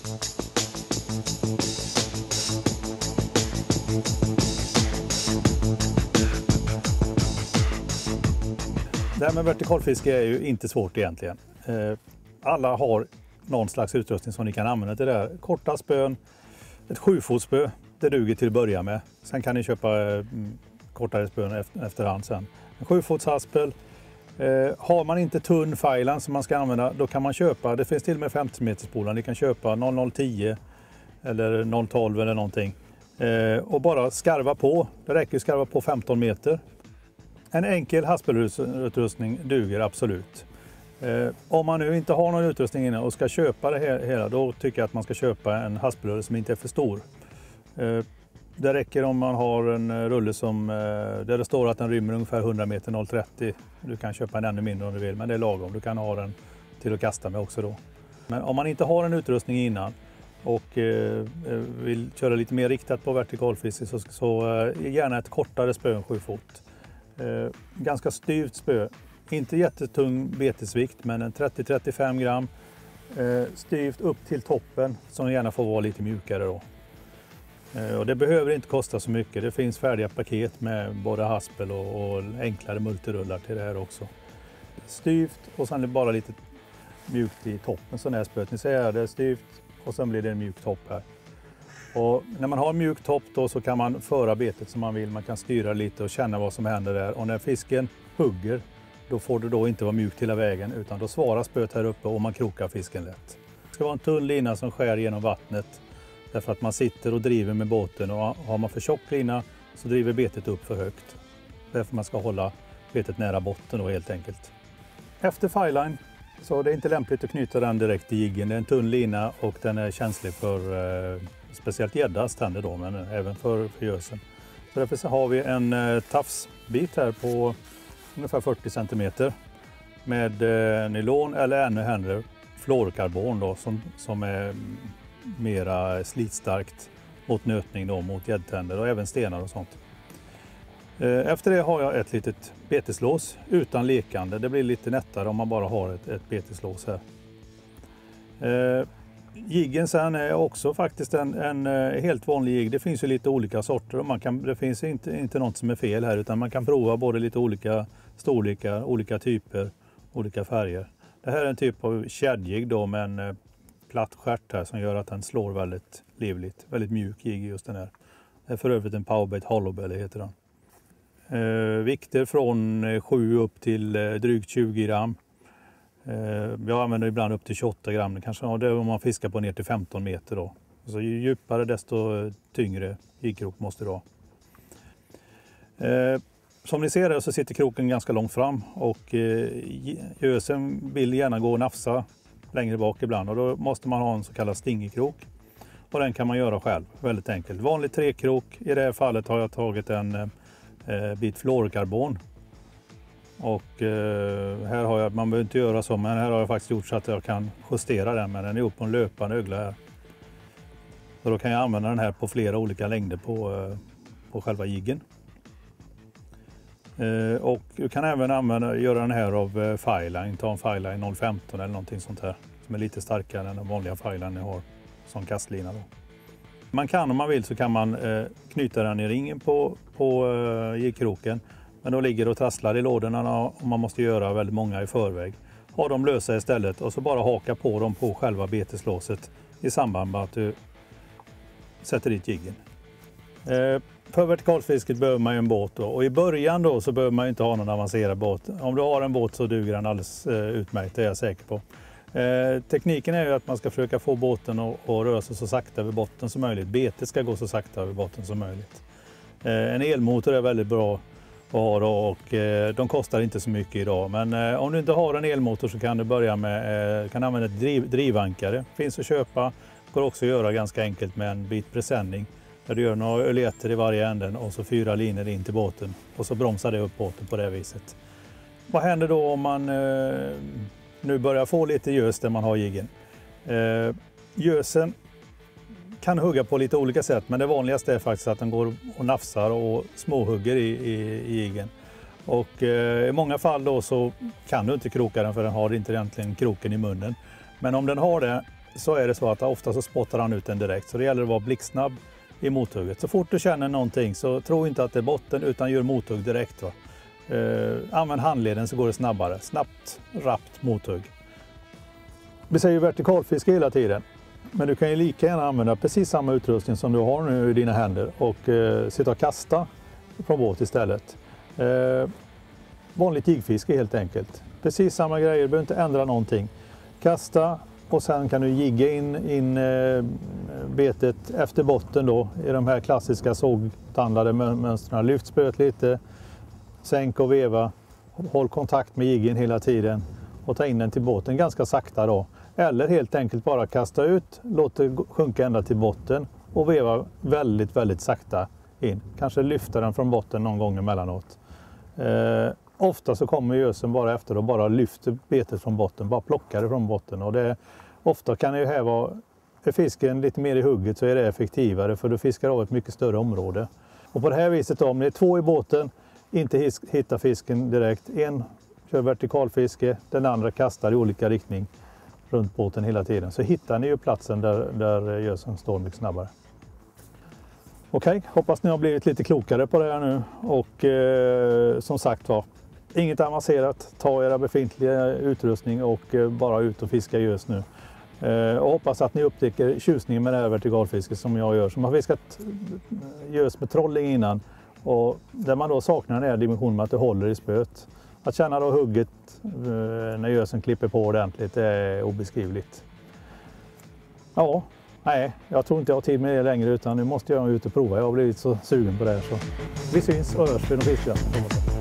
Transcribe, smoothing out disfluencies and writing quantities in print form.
Det här med vertikalfiske är ju inte svårt egentligen. Alla har någon slags utrustning som ni kan använda till det här. Korta spön, ett 7-fotsspö, det duger till att börja med. Sen kan ni köpa kortare spön efterhand sen. En 7-fotshaspel. Har man inte tunn fireline som man ska använda, då kan man köpa, det finns till och med 50 meters spolar, ni kan köpa 0010 eller 012 eller någonting. Och bara skarva på, det räcker att skarva på 15 meter. En enkel haspelutrustning duger absolut. Om man nu inte har någon utrustning innan och ska köpa det hela, då tycker jag att man ska köpa en haspelrulle som inte är för stor. Det räcker om man har en rulle som, där det står att den rymmer ungefär 100 meter 030. Du kan köpa en ännu mindre om du vill, men det är lagom. Du kan ha den till att kasta med också då. Men om man inte har en utrustning innan och vill köra lite mer riktat på vertikalfiske, så gärna ett kortare spö än 7 fot. Ganska styvt spö. Inte jättetung betesvikt, men en 30-35 gram. Styvt upp till toppen, som gärna får vara lite mjukare då. Och det behöver inte kosta så mycket. Det finns färdiga paket med både haspel och enklare multirullar till det här också. Styvt och sen är det bara lite mjukt i toppen. Sån här spöet. Ni ser här, det är styvt och sen blir det en mjuk topp här. Och när man har en mjuk topp då, så kan man föra betet som man vill. Man kan styra lite och känna vad som händer där. Och när fisken hugger, då får det då inte vara mjukt hela vägen, utan då svarar spöet här uppe och man krokar fisken lätt. Det ska vara en tunn lina som skär genom vattnet. Därför att man sitter och driver med båten, och har man för tjock lina så driver betet upp för högt. Därför man ska hålla betet nära botten då helt enkelt. Efter fireline så är det inte lämpligt att knyta den direkt i jiggen. Det är en tunn lina och den är känslig för speciellt gäddas tänder då, men även för gösen. Så därför så har vi en tafsbit här på ungefär 40 cm med nylon eller ännu hellre fluorkarbon då, som är mera slitstarkt mot nötning då, mot gäddtänder och även stenar och sånt. Efter det har jag ett litet beteslås utan lekande. Det blir lite nättare om man bara har ett beteslås här. Jiggen sen är också faktiskt en helt vanlig jigg. Det finns ju lite olika sorter. Det finns inte något som är fel här, utan man kan prova både lite olika storlekar, olika typer, olika färger. Det här är en typ av kedjig då med en platt stjärt här som gör att den slår väldigt livligt. Väldigt mjuk jigg just den här. Det är för övrigt en powerbait hollowbelly heter den. Vikter från 7 upp till drygt 20 gram. Jag använder ibland upp till 28 gram. Kanske det är om man fiskar på ner till 15 meter då. Så ju djupare desto tyngre jiggkrok måste det vara. Som ni ser här så sitter kroken ganska långt fram, och gösen vill gärna gå och nafsa längre bak ibland, och då måste man ha en så kallad stingerkrok. Och den kan man göra själv, väldigt enkelt. Vanlig träkrok. I det här fallet har jag tagit en bit fluorkarbon. Och här har jag, man behöver inte göra så, men här har jag faktiskt gjort så att jag kan justera den, men den är upp på en löpande ögla här. Så då kan jag använda den här på flera olika längder på själva jiggen. Och du kan även göra den här av fireline, ta en fireline 015 eller någonting sånt här, som är lite starkare än den vanliga fireline jag har som kastlina då. Man kan, om man vill, så kan man knyta den i ringen på jiggkroken, men då ligger det och trasslar i lådorna och man måste göra väldigt många i förväg. Ha dem lösa istället och så bara haka på dem på själva beteslåset i samband med att du sätter dit jiggen. För vertikalfisket behöver man ju en båt då, och i början då så behöver man ju inte ha någon avancerad båt. Om du har en båt så duger den alldeles utmärkt, det är jag säker på. Tekniken är ju att man ska försöka få båten att röra sig så sakta över botten som möjligt. Betet ska gå så sakta över botten som möjligt. En elmotor är väldigt bra att ha då, och de kostar inte så mycket idag. Men om du inte har en elmotor så kan du börja med kan använda ett drivankare. Finns att köpa. Går också att göra ganska enkelt med en bit presenning. Där du gör några öletter i varje änden och så 4 linjer in till båten. Och så bromsar det upp båten på det viset. Vad händer då om man nu börjar få lite gös där man har jiggen? Gösen kan hugga på lite olika sätt, men det vanligaste är faktiskt att den går och nafsar och småhugger i jiggen. Och i många fall då så kan du inte kroka den, för den har inte egentligen kroken i munnen. Men om den har det så är det så att ofta så spottar han ut den direkt. Så det gäller att vara blixtsnabb i mothugget. Så fort du känner någonting så tro inte att det är botten utan gör mothugg direkt. Va? Använd handleden så går det snabbare. Snabbt, rappt mothugg. Vi säger vertikalfiske hela tiden. Men du kan ju lika gärna använda precis samma utrustning som du har nu i dina händer och sitta och kasta från båt istället. Vanligt jigfiske helt enkelt. Precis samma grejer, du behöver inte ändra någonting. Kasta och sen kan du jigga in betet efter botten då i de här klassiska sågtandlade mönstren. Lyft spöet lite, sänk och veva, håll kontakt med jiggen hela tiden och ta in den till båten ganska sakta då. Eller helt enkelt bara kasta ut, låt det sjunka ända till botten och veva väldigt, väldigt sakta in. Kanske lyfta den från botten någon gång emellanåt. Ofta så kommer gösen bara efter och bara lyfter betet från botten, bara plockar det från botten. Och ofta kan det ju här vara, är fisken lite mer i hugget så är det effektivare för du fiskar av ett mycket större område. Och på det här viset då, om det är 2 i båten, inte hittar fisken direkt. En kör vertikalfiske, den andra kastar i olika riktning runt båten hela tiden. Så hittar ni ju platsen där gösen står mycket snabbare. Okej, hoppas ni har blivit lite klokare på det här nu. Och som sagt var, inget avancerat. Ta era befintliga utrustning och bara ut och fiska gös nu. Och hoppas att ni upptäcker tjusningen med det här vertikalfisket som jag gör. Som har fiskat gös med trolling innan. Och där man då saknar den här dimensionen med att det håller i spöet. Att känna då hugget när gösen klipper på ordentligt är obeskrivligt. Ja, nej, jag tror inte jag har tid med det längre utan nu måste jag ut och prova. Jag har blivit så sugen på det här. Så vi syns och hörs vid de fiskar.